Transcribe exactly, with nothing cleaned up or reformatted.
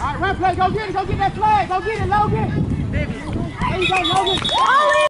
right, run play. Go get it. Go get that flag. Go get it, Logan. There you go, Logan.